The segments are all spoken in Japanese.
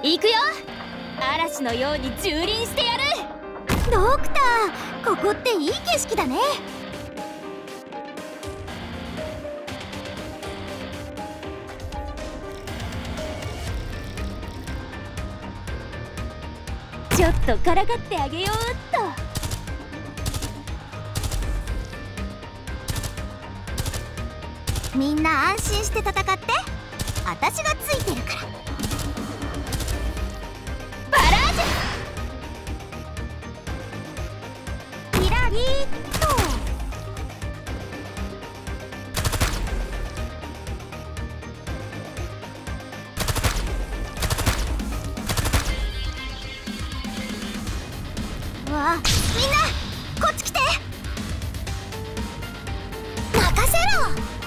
行くよ。嵐のように蹂躙してやる。 ドクター、ここっていい景色だね。 ちょっとからかってあげようっと。みんな安心して戦って。私がついてるから。 バラージュ。 キラリーっと。わあ、みんなこっち来て。任せろ。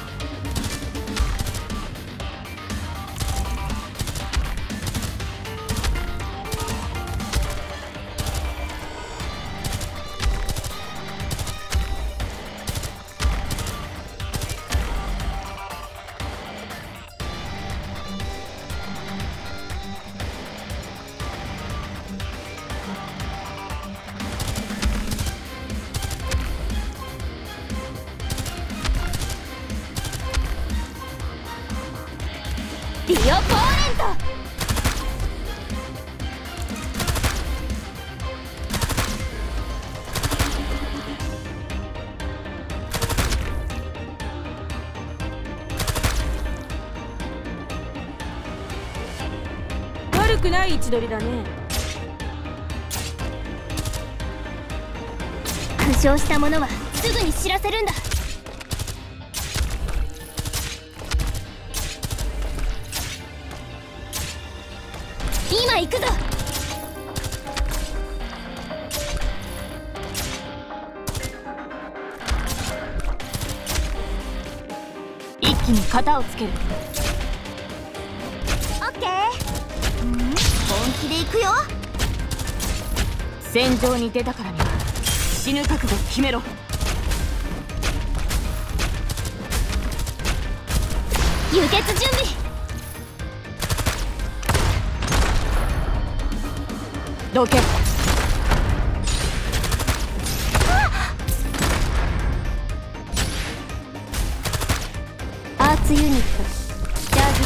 ディオポーレント。 悪くない位置取りだね。 負傷した者はすぐに知らせるんだ。今行くぞ。一気に型をつける。 オッケー。本気で行くよ。 戦場に出たからには死ぬ覚悟決めろ。 輸血準備。 どけ。 アーツユニットチャージ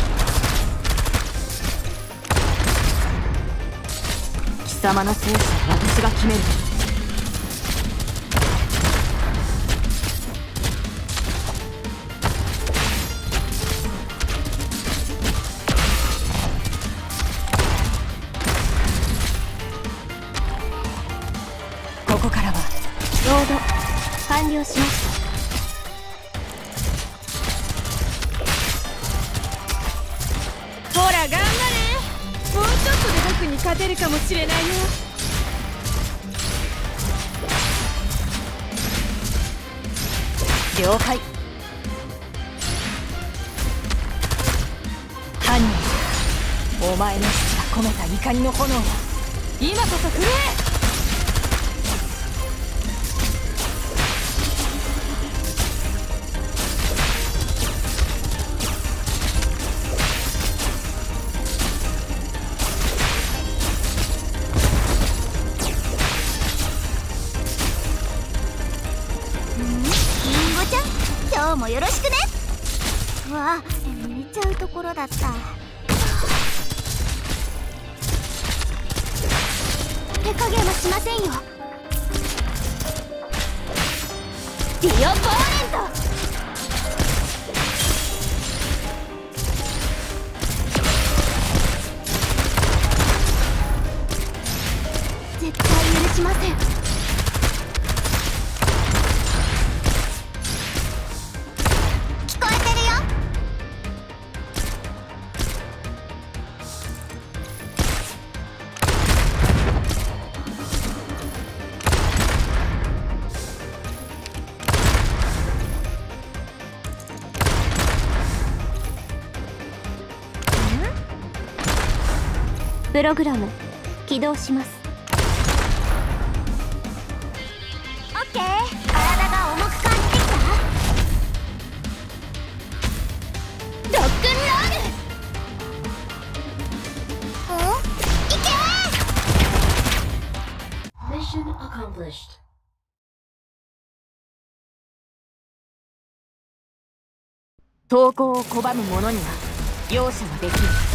中。 貴様の生死は私が決める。ここからはロード完了しました。 ほら頑張れ。もうちょっとで僕に勝てるかもしれないよ。了解。犯人、お前の父が込めた怒りの炎を今こそ震え。 今日もよろしくね。うわ、寝ちゃうところだった。手加減はしませんよ。 ディオポーレント。 絶対許しません。 プログラム起動します。 オッケー。体が重く感じてきた。 ロックンロール。 accomplished. 投降を拒む者には容赦はできる。